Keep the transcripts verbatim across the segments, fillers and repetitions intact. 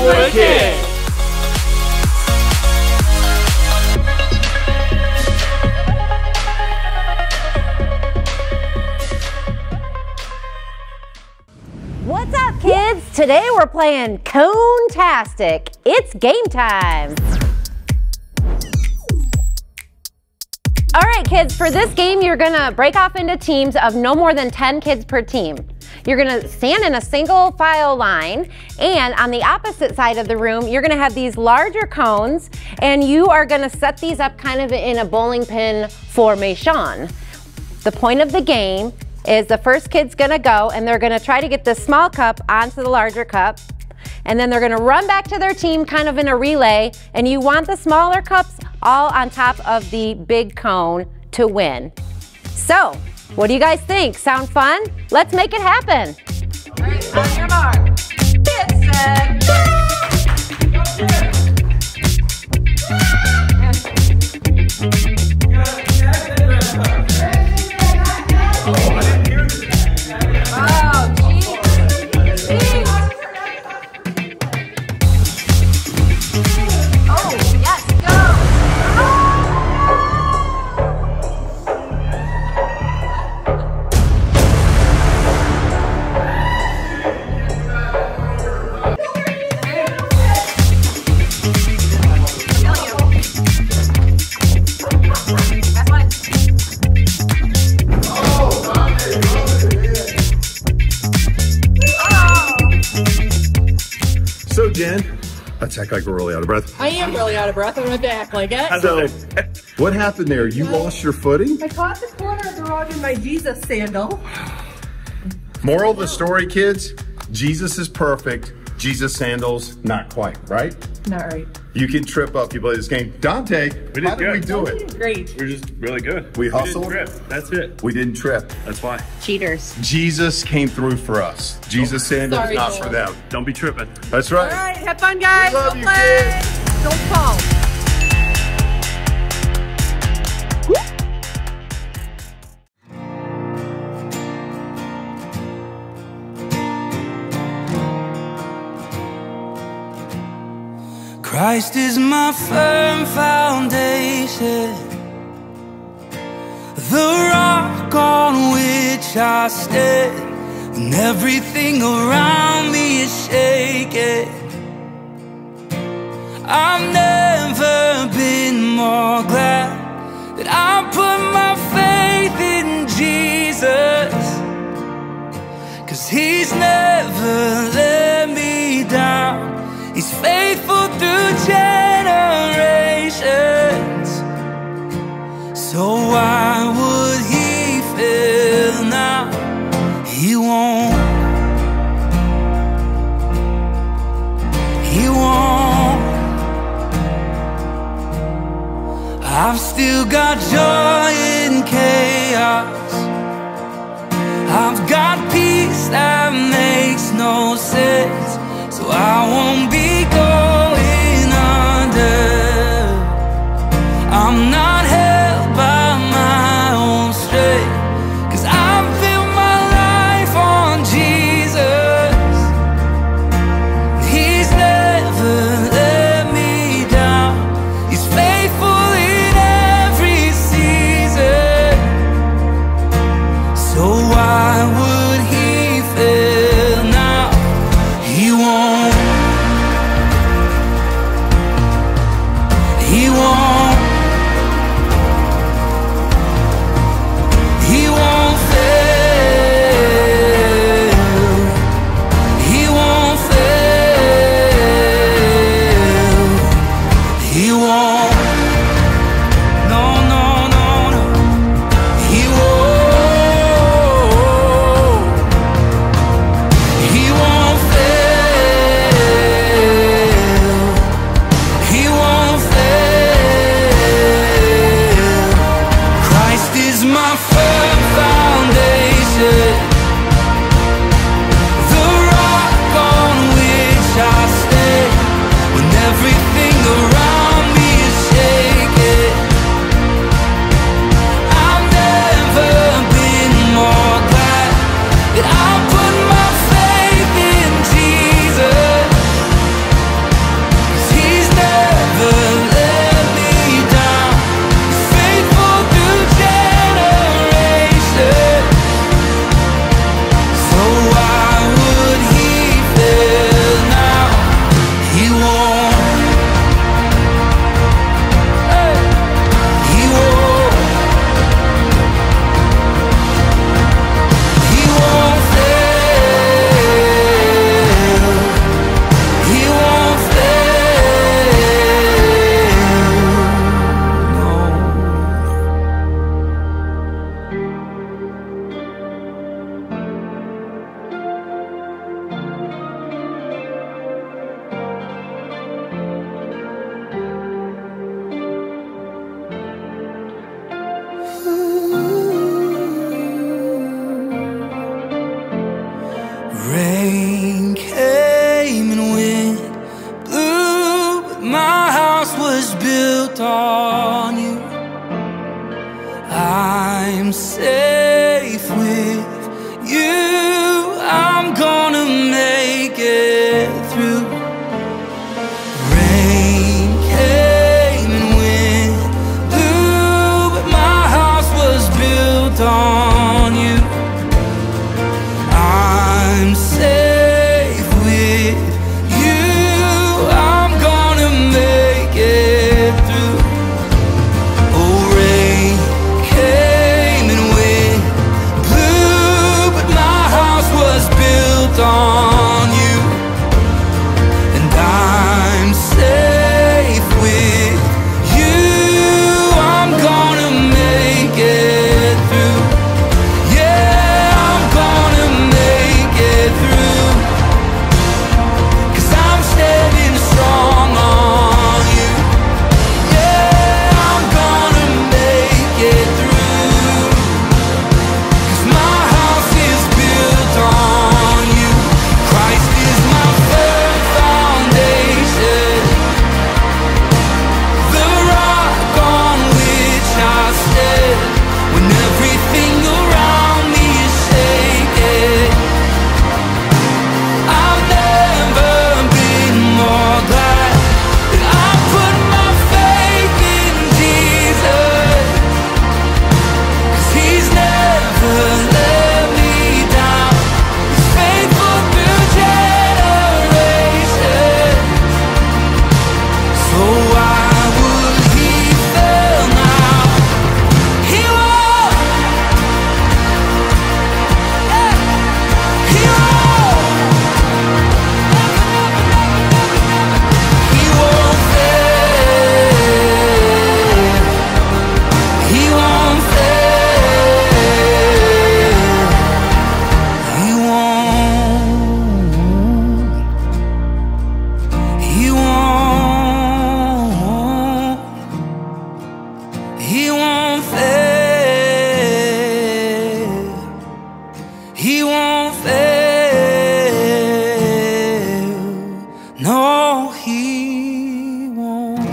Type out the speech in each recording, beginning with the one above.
Bridgewood Kids. What's up, kids? Today we're playing Cone-tastic. It's game time. All right, kids, for this game, you're gonna break off into teams of no more than ten kids per team. You're gonna stand in a single file line, and on the opposite side of the room, you're gonna have these larger cones, and you are gonna set these up kind of in a bowling pin formation. The point of the game is the first kid's gonna go, and they're gonna try to get the small cup onto the larger cup, and then they're gonna run back to their team kind of in a relay, and you want the smaller cups all on top of the big cone to win. So, what do you guys think? Sound fun? Let's make it happen. All right, on your mark, get set, go! So, Jen, let's act like we're really out of breath. I am really out of breath. I'm going to act like it. So, what happened there? You lost your footing? I caught the corner of the rug in my Jesus sandal. Moral of the story, kids, Jesus is perfect. Jesus sandals, not quite, right? Not right. You can trip up. You play this game. Dante, We did how did good. we do it? Great. We're just really good. We We hustled? didn't trip. That's it. We didn't trip. That's why. Cheaters. Jesus came through for us. Jesus sandals, Sorry, not Joel. for them. Don't be tripping. That's right. All right, have fun, guys. We love Go you, play. kids. Don't fall. Christ is my firm foundation, the rock on which I stand when everything around me is shaking. I've never been more glad that I put my faith in Jesus, 'cause He's never let me down. He's faithful through generations. So why would He fail now? He won't. He won't. I've still got joy in chaos. I've got peace that makes no sense. So I won't be going under. I'm not held by my own strength, 'cause I've built my life on Jesus. He's never let me down. He's faithful in every season. So why would He fail now? He won't. He won't. He won't fail. He won't fail. He won't. No, no, no, no. He won't. He won't fail. He won't fail. Christ is my firm foundation, the rock on which I stand when everything around me is shaking. I've never been more glad that I put my faith in Jesus, safe with you. I'm gonna make it through. Rain came and wind blew, but my house was built on you. I'm safe with you. I'm gonna make it through. Oh, rain came and wind blew, but my house was built on you. And I'm safe with you. I'm gonna make it through. Yeah, I'm gonna make it through. 'Cause I'm standing strong on you. Yeah, I'm gonna make it through. 'Cause my house is built on you. Christ is my firm foundation, the rock on which I stand. When everything around me is shaking, I've never been more glad that I put my faith in Jesus. 'Cause he's never let me down. He's faithful through generations. So why would he fail now? He won't. Yeah, he won't. He won't fail. He won't fail. He won't. He won't. He won't fail. He won't fail. No, he won't.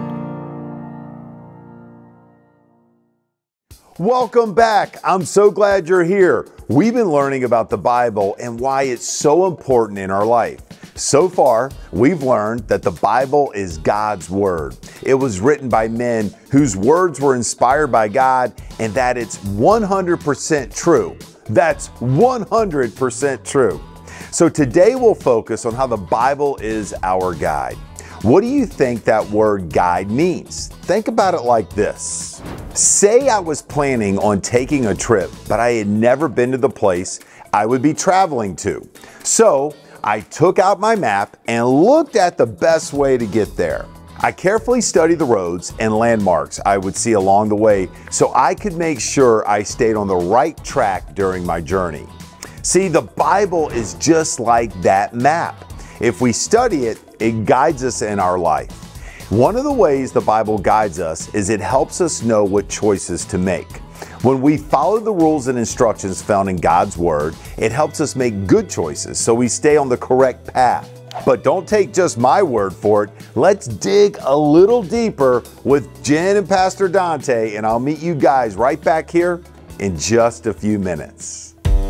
Welcome back. I'm so glad you're here. We've been learning about the Bible and why it's so important in our life. So far, we've learned that the Bible is God's Word. It was written by men whose words were inspired by God, and that it's one hundred percent true. That's one hundred percent true. So today we'll focus on how the Bible is our guide. What do you think that word guide means? Think about it like this. Say I was planning on taking a trip, but I had never been to the place I would be traveling to. So I took out my map and looked at the best way to get there. I carefully studied the roads and landmarks I would see along the way so I could make sure I stayed on the right track during my journey. See, the Bible is just like that map. If we study it, it guides us in our life. One of the ways the Bible guides us is it helps us know what choices to make. When we follow the rules and instructions found in God's Word, it helps us make good choices so we stay on the correct path. But don't take just my word for it. Let's dig a little deeper with Jenn and Pastor Dante, and I'll meet you guys right back here in just a few minutes.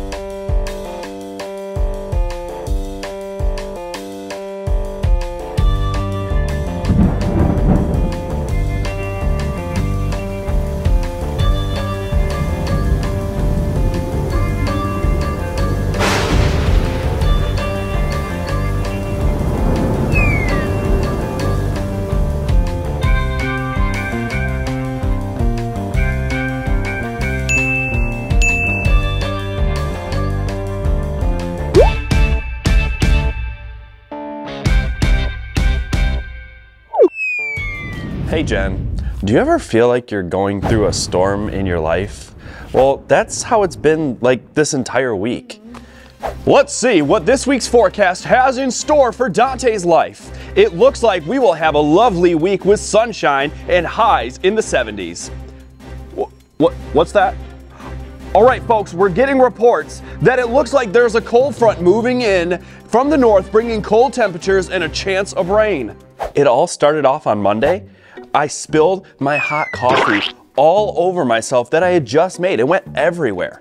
Hey Jen, do you ever feel like you're going through a storm in your life? Well, that's how it's been like this entire week. Let's see what this week's forecast has in store for Dante's life. It looks like we will have a lovely week with sunshine and highs in the seventies. What, what, what's that? All right, folks, we're getting reports that it looks like there's a cold front moving in from the north, bringing cold temperatures and a chance of rain. It all started off on Monday. I spilled my hot coffee all over myself that I had just made. It went everywhere.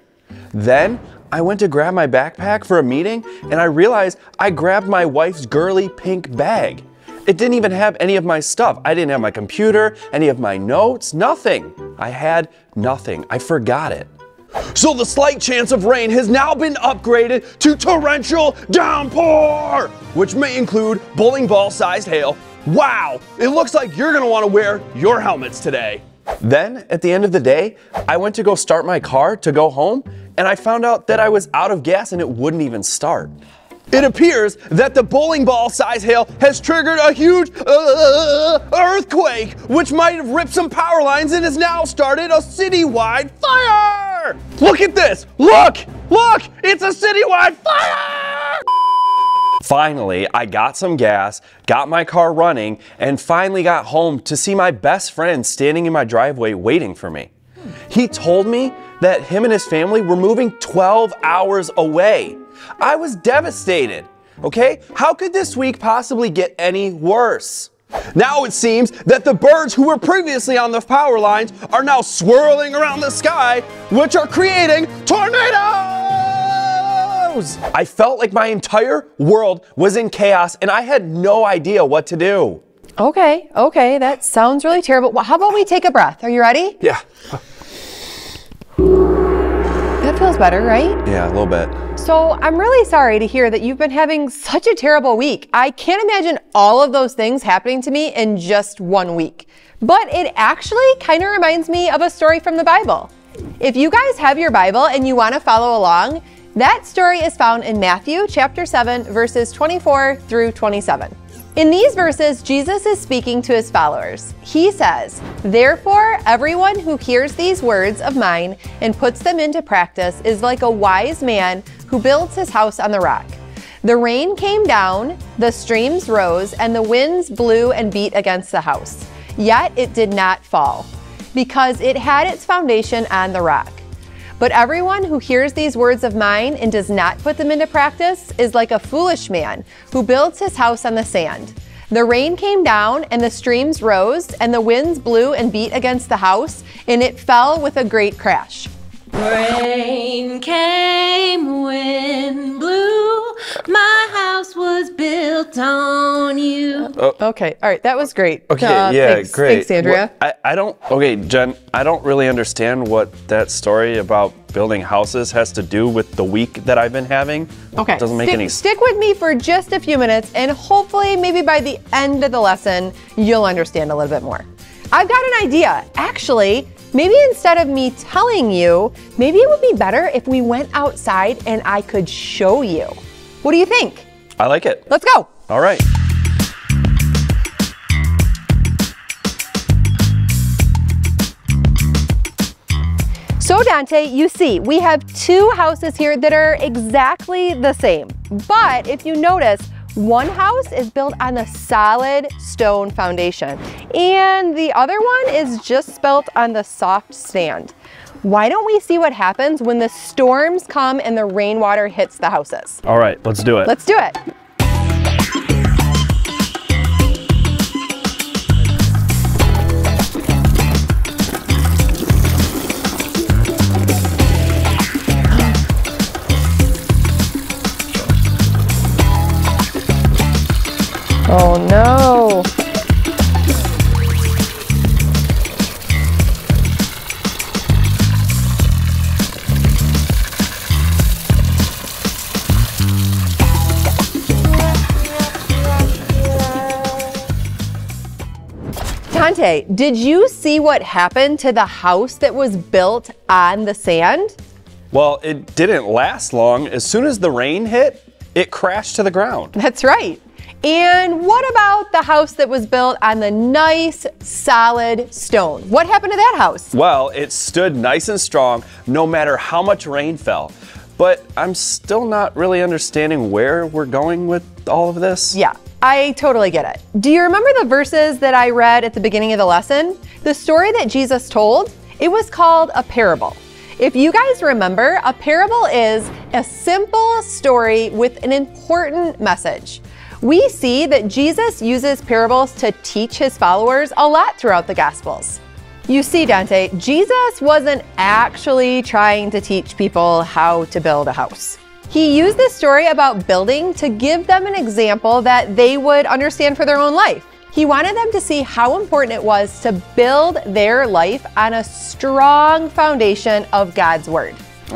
Then I went to grab my backpack for a meeting and I realized I grabbed my wife's girly pink bag. It didn't even have any of my stuff. I didn't have my computer, any of my notes, nothing. I had nothing. I forgot it. So the slight chance of rain has now been upgraded to torrential downpour, which may include bowling ball-sized hail. Wow, it looks like you're gonna wanna wear your helmets today. Then, at the end of the day, I went to go start my car to go home, and I found out that I was out of gas and it wouldn't even start. It appears that the bowling ball-sized hail has triggered a huge uh, earthquake, which might have ripped some power lines and has now started a citywide fire! Look at this! Look! Look! It's a citywide fire! Finally, I got some gas, got my car running, and finally got home to see my best friend standing in my driveway waiting for me. He told me that him and his family were moving twelve hours away. I was devastated, okay? How could this week possibly get any worse? Now it seems that the birds who were previously on the power lines are now swirling around the sky, which are creating tornadoes! I felt like my entire world was in chaos and I had no idea what to do. Okay, okay, that sounds really terrible. Well, how about we take a breath? Are you ready? Yeah. That feels better, right? Yeah, a little bit. So I'm really sorry to hear that you've been having such a terrible week. I can't imagine all of those things happening to me in just one week. But it actually kind of reminds me of a story from the Bible. If you guys have your Bible and you want to follow along, that story is found in Matthew chapter seven, verses twenty-four through twenty-seven. In these verses, Jesus is speaking to his followers. He says, "Therefore, everyone who hears these words of mine and puts them into practice is like a wise man who builds his house on the rock. The rain came down, the streams rose, and the winds blew and beat against the house. Yet it did not fall, because it had its foundation on the rock. But everyone who hears these words of mine and does not put them into practice is like a foolish man who builds his house on the sand. The rain came down and the streams rose and the winds blew and beat against the house, and it fell with a great crash." Rain came, wind blew, my house was built on you. Oh. Okay, all right, that was great. Okay, Uh, yeah, thanks. great. Thanks, Andrea. What, I, I don't, okay, Jen, I don't really understand what that story about building houses has to do with the week that I've been having. Okay, It doesn't make stick, any stick with me for just a few minutes, and hopefully maybe by the end of the lesson, you'll understand a little bit more. I've got an idea. Actually, maybe instead of me telling you, maybe it would be better if we went outside and I could show you. What do you think? I like it. Let's go. All right. So Dante, you see, we have two houses here that are exactly the same. But if you notice, one house is built on a solid stone foundation, and the other one is just built on the soft sand. Why don't we see what happens when the storms come and the rainwater hits the houses? All right, let's do it. Let's do it. Oh no. Dante, did you see what happened to the house that was built on the sand? Well, it didn't last long. As soon as the rain hit, it crashed to the ground. That's right. And what about the house that was built on the nice, solid stone? What happened to that house? Well, it stood nice and strong no matter how much rain fell. But I'm still not really understanding where we're going with all of this. Yeah, I totally get it. Do you remember the verses that I read at the beginning of the lesson? The story that Jesus told, it was called a parable. If you guys remember, a parable is a simple story with an important message. We see that Jesus uses parables to teach his followers a lot throughout the Gospels. You see, Dante, Jesus wasn't actually trying to teach people how to build a house. He used this story about building to give them an example that they would understand for their own life. He wanted them to see how important it was to build their life on a strong foundation of God's Word.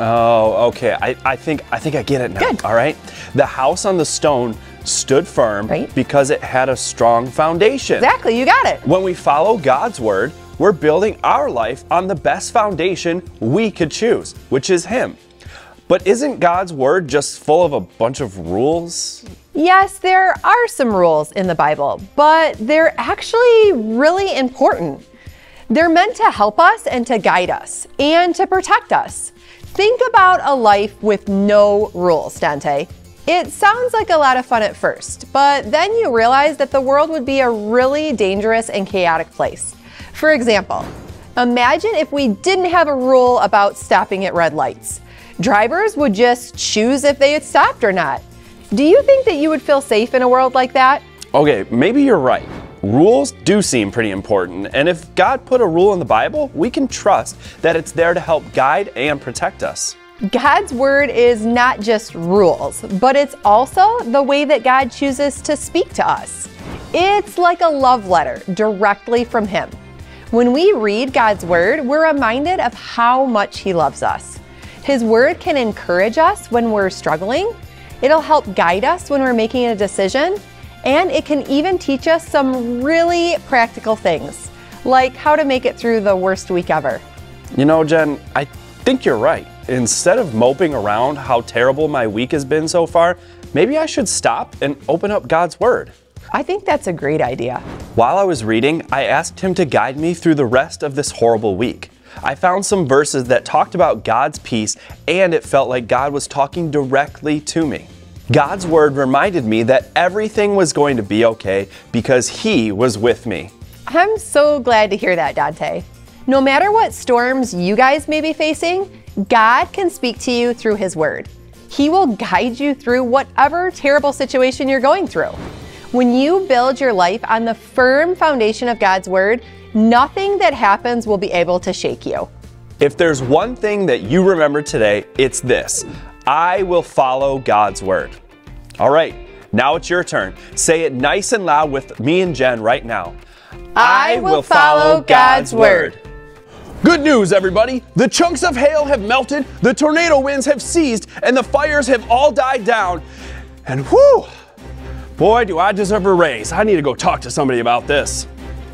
Oh, okay. I, I think I think I get it now. Good. All right. The house on the stone stood firm Right. because it had a strong foundation. Exactly, you got it. When we follow God's Word, we're building our life on the best foundation we could choose, which is Him. But isn't God's Word just full of a bunch of rules? Yes, there are some rules in the Bible, but they're actually really important. They're meant to help us and to guide us and to protect us. Think about a life with no rules, Dante. It sounds like a lot of fun at first, but then you realize that the world would be a really dangerous and chaotic place. For example, imagine if we didn't have a rule about stopping at red lights. Drivers would just choose if they had stopped or not. Do you think that you would feel safe in a world like that? Okay, maybe you're right. Rules do seem pretty important, and if God put a rule in the Bible, we can trust that it's there to help guide and protect us. God's Word is not just rules, but it's also the way that God chooses to speak to us. It's like a love letter directly from Him. When we read God's Word, we're reminded of how much He loves us. His Word can encourage us when we're struggling. It'll help guide us when we're making a decision. And it can even teach us some really practical things, like how to make it through the worst week ever. You know, Jen, I think you're right. Instead of moping around how terrible my week has been so far, maybe I should stop and open up God's Word. I think that's a great idea. While I was reading, I asked Him to guide me through the rest of this horrible week. I found some verses that talked about God's peace, and it felt like God was talking directly to me. God's Word reminded me that everything was going to be okay because He was with me. I'm so glad to hear that, Dante. No matter what storms you guys may be facing, God can speak to you through His Word. He will guide you through whatever terrible situation you're going through. When you build your life on the firm foundation of God's Word, nothing that happens will be able to shake you. If there's one thing that you remember today, it's this: I will follow God's Word. All right, now it's your turn. Say it nice and loud with me and Jen right now. I will follow God's Word. Good news, everybody! The chunks of hail have melted, the tornado winds have ceased, and the fires have all died down. And whew, boy, do I deserve a raise. I need to go talk to somebody about this.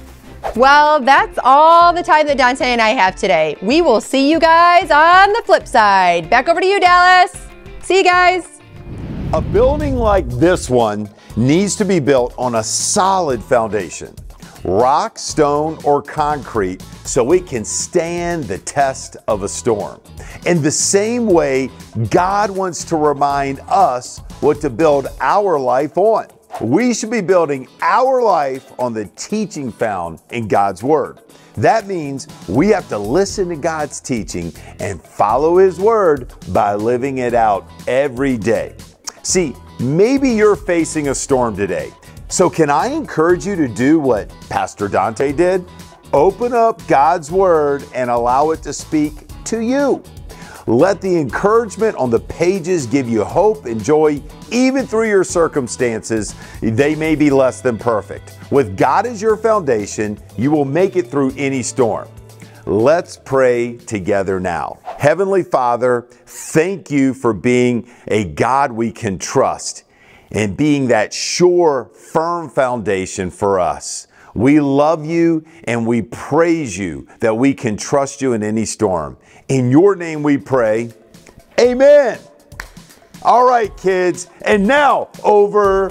Well, that's all the time that Dante and I have today. We will see you guys on the flip side. Back over to you, Dallas. See you guys. A building like this one needs to be built on a solid foundation, rock, stone, or concrete, so it can stand the test of a storm. In the same way, God wants to remind us what to build our life on. We should be building our life on the teaching found in God's Word. That means we have to listen to God's teaching and follow His Word by living it out every day. See, maybe you're facing a storm today. So can I encourage you to do what Pastor Dante did? Open up God's Word and allow it to speak to you. Let the encouragement on the pages give you hope and joy, even through your circumstances. They may be less than perfect. With God as your foundation, you will make it through any storm. Let's pray together now. Heavenly Father, thank you for being a God we can trust and being that sure, firm foundation for us. We love you and we praise you that we can trust you in any storm. In your name we pray, amen. All right, kids, and now over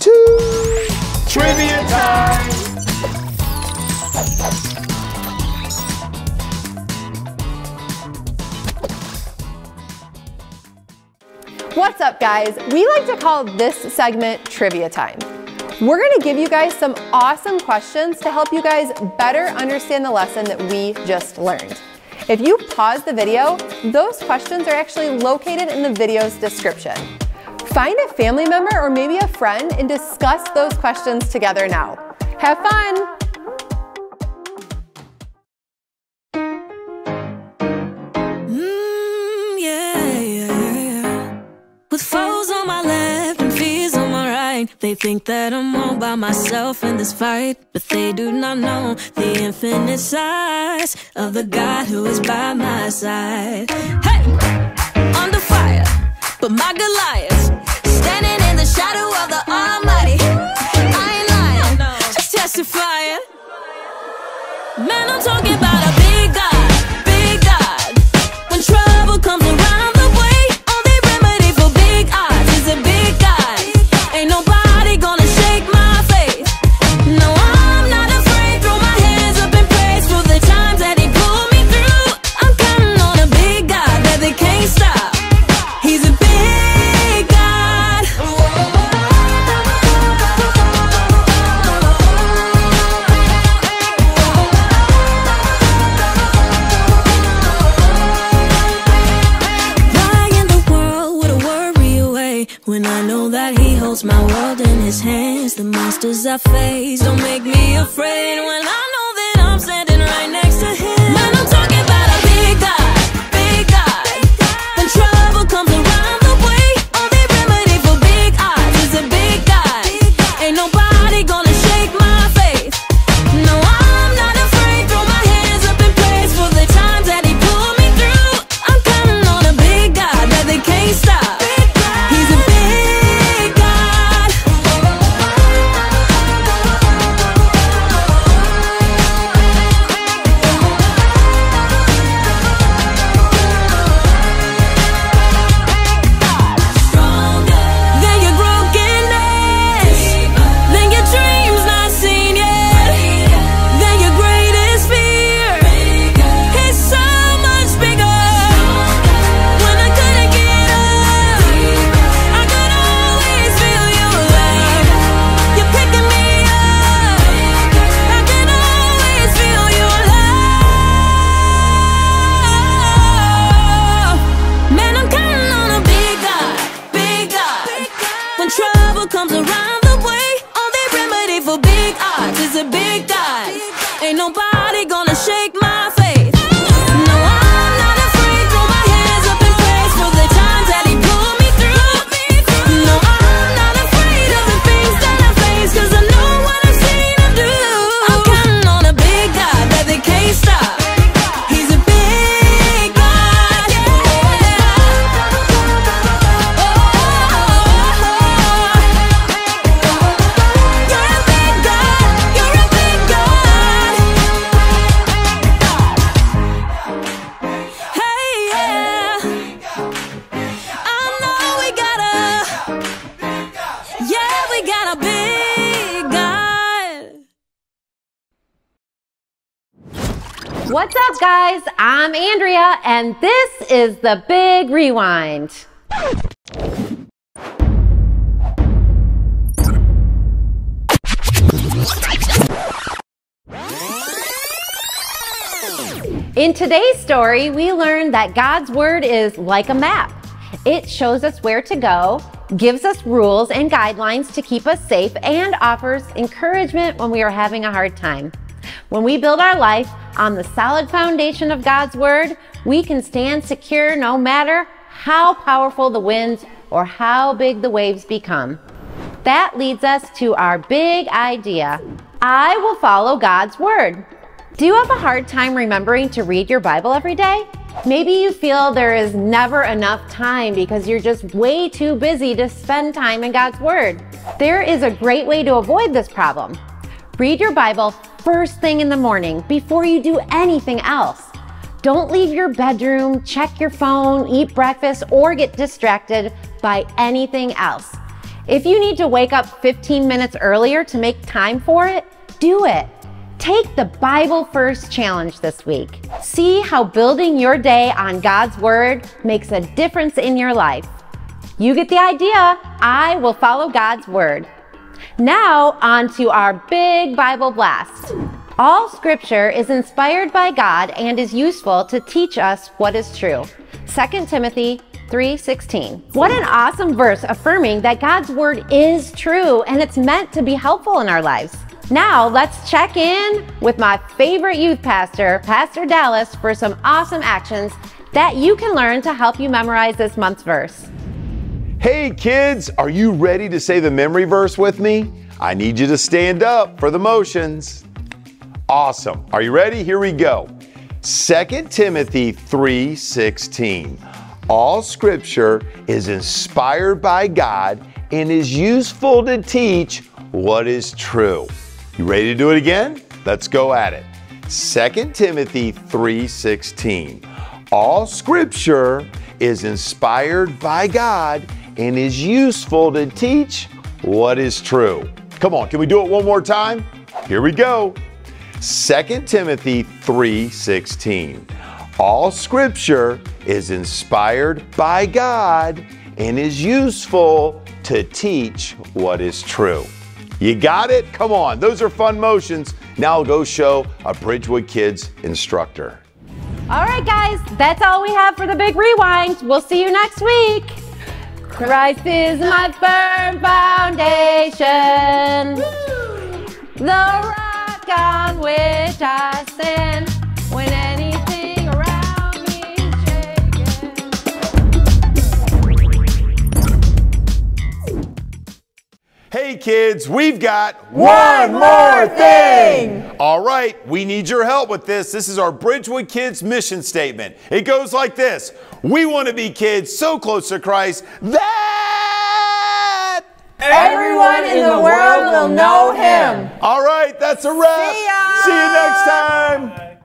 to trivia time. What's up, guys? We like to call this segment Trivia Time. We're going to give you guys some awesome questions to help you guys better understand the lesson that we just learned. If you pause the video, those questions are actually located in the video's description. Find a family member or maybe a friend and discuss those questions together now. Have fun! pain. They think that I'm all by myself in this fight, but they do not know the infinite size of the God who is by my side. Hey, under fire, but my Goliath standing in the shadow of the Almighty. I ain't lying, just testifying. Man, I'm talking about a big God, big God. When trouble comes around the way, only remedy for big odds is a big God. Ain't nobody gonna shake my faith. No, I'm not afraid. Throw my hands up in praise for the times that He pulled me through. I'm counting on a big God that they can't stop. He's a big God. Why in the world would I worry away when I know that He holds my world in His hands? The monsters I face don't make me afraid when I know that I'm standing right next to Him. Man, I'm talking about a big God, big God. When trouble comes around the way, only remedy for big odds is a big God. Ain't nobody gonna shake my faith. No, I'm not afraid. Throw my hands up in praise for the times that He pulled me through. I'm counting on a big God that they can't stop. He's a big God. Stronger than your brokenness, than your dreams not seen yet, than your greatest fear. He's so much bigger. When I couldn't get up, I could always feel Your love. You're picking me up. I can always feel Your love. Man, I'm counting on a big God, big God. When trouble comes around the way, only remedy for big odds is a big God. Ain't nobody gonna shake my faith. No, I'm not afraid. Throw my hands up in praise for the times that He pulled me through. No, I'm not afraid of the things that I face, 'cause I know what I've seen Him do. I'm counting on a big God that they can't stop. He's a big God. You're a big God. You're a big God. Hey, yeah. I know we got a, yeah, we got a big God. What's up, guys? I'm Andrea, and this is the Big Rewind. In today's story, we learned that God's Word is like a map. It shows us where to go, gives us rules and guidelines to keep us safe, and offers encouragement when we are having a hard time. When we build our life on the solid foundation of God's Word, we can stand secure no matter how powerful the winds or how big the waves become. That leads us to our big idea. I will follow God's Word. Do you have a hard time remembering to read your Bible every day? Maybe you feel there is never enough time because you're just way too busy to spend time in God's Word. There is a great way to avoid this problem. Read your Bible first thing in the morning before you do anything else. Don't leave your bedroom, check your phone, eat breakfast, or get distracted by anything else. If you need to wake up fifteen minutes earlier to make time for it, do it. Take the Bible First Challenge this week. See how building your day on God's Word makes a difference in your life. You get the idea. I will follow God's Word. Now, on to our big Bible blast. All Scripture is inspired by God and is useful to teach us what is true. Second Timothy three sixteen. What an awesome verse affirming that God's Word is true and it's meant to be helpful in our lives. Now, let's check in with my favorite youth pastor, Pastor Dallas, for some awesome actions that you can learn to help you memorize this month's verse. Hey kids, are you ready to say the memory verse with me? I need you to stand up for the motions. Awesome. Are you ready? Here we go. Second Timothy three sixteen. All scripture is inspired by God and is useful to teach what is true. You ready to do it again? Let's go at it. Second Timothy three sixteen. All scripture is inspired by God and is useful to teach what is true. Come on, can we do it one more time? Here we go. Second Timothy three sixteen. All scripture is inspired by God and is useful to teach what is true. You got it? Come on, those are fun motions. Now I'll go show a Bridgewood Kids instructor. All right, guys, that's all we have for the big rewind. We'll see you next week. Christ is my firm foundation, the rock on which I stand when anything around me is shaking. Hey kids, we've got One more thing! All right, we need your help with this. This is our Bridgewood Kids mission statement. It goes like this. We want to be kids so close to Christ that Everyone in the world will know Him. All right, that's a wrap. See ya. See you next time.